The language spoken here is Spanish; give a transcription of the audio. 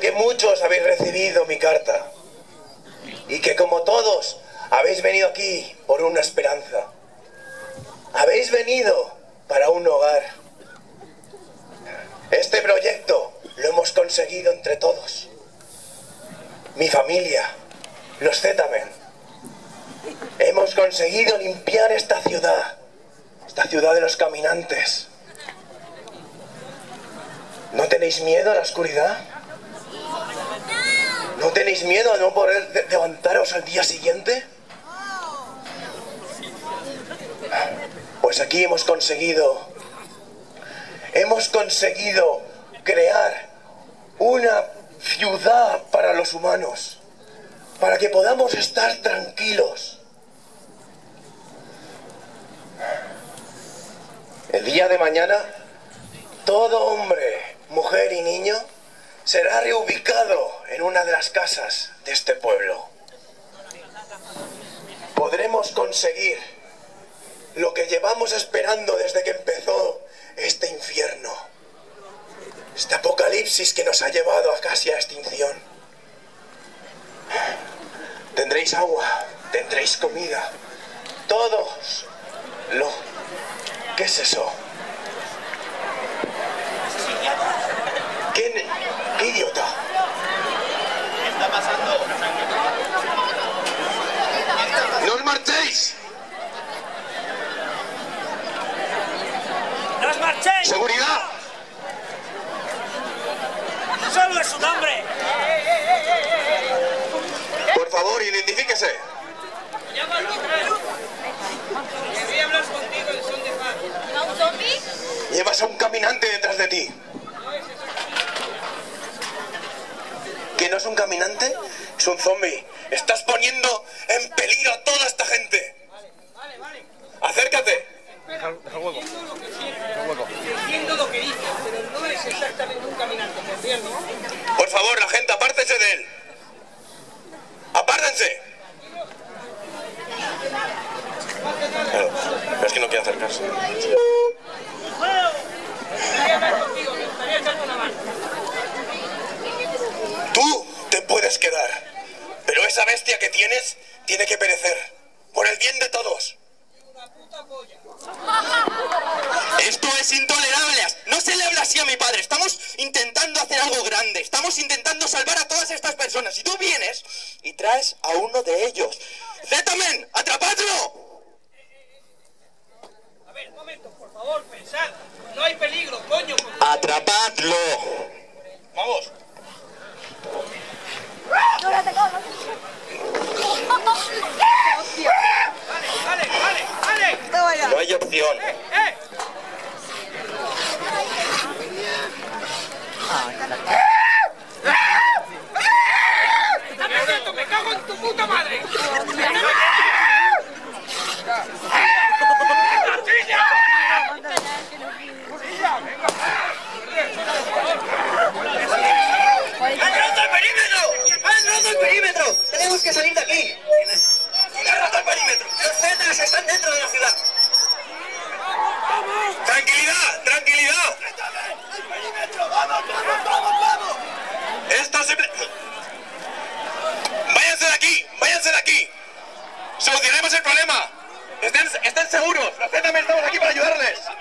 que muchos habéis recibido mi carta y que como todos habéis venido aquí por una esperanza. Habéis venido para un hogar. Este proyecto lo hemos conseguido entre todos. Mi familia, los Z-Men. Hemos conseguido limpiar esta ciudad de los caminantes. ¿No tenéis miedo a la oscuridad? ¿No tenéis miedo a no poder levantaros al día siguiente? Pues aquí hemos conseguido crear una ciudad para los humanos, para que podamos estar tranquilos. El día de mañana, todo hombre, mujer y niño será reubicado en una de las casas de este pueblo. Podremos conseguir lo que llevamos esperando desde que empezó este infierno, este apocalipsis que nos ha llevado a casi a extinción. Tendréis agua, tendréis comida, todos lo... ¿Qué es eso? ¿Qué idiota? ¿Qué está pasando? ¡No os marchéis! ¡No os marchéis! ¡Seguridad! ¡Solo es su nombre! Por favor, identifíquese. Quería hablar contigo en son de paz. ¿A un zombie? Llevas a un caminante detrás de ti. ¿Que no es un caminante? Es un zombie. Estás poniendo en peligro a toda esta gente. Vale. Acércate. Entiendo lo que dices, pero no es exactamente un caminante, ¿me entiendes? Por favor, la gente, apártense de él. ¡Apártense! Claro, pero es que no quiere acercarse. Quería hablar contigo, me gustaría echarte una mano. Tú te puedes quedar, pero esa bestia que tienes tiene que perecer. Por el bien de todos. Una puta polla. Esto es intolerable. No se le habla así a mi padre. Estamos intentando hacer algo grande. Estamos intentando salvar a todas estas personas. Y tú vienes y traes a uno de ellos. ¡Z-Men! ¡Atrapadlo! A ver, un momento, por favor, pensad. No hay peligro, coño. ¡Atrapadlo! Vamos. Vale. No hay opción. ¡Me cago en tu puta madre! ¡Han roto el perímetro! ¡Han roto el perímetro! ¡Tenemos que salir de aquí! ¡Han roto el perímetro! ¡Los Zetas están dentro de la ciudad! ¡Tranquilidad! ¡Tranquilidad! ¡El perímetro! ¡Vamos! Esto se... ¡Váyanse de aquí! ¡Solucionemos el problema! ¡Estén seguros! ¡Los Z-Men estamos aquí para ayudarles!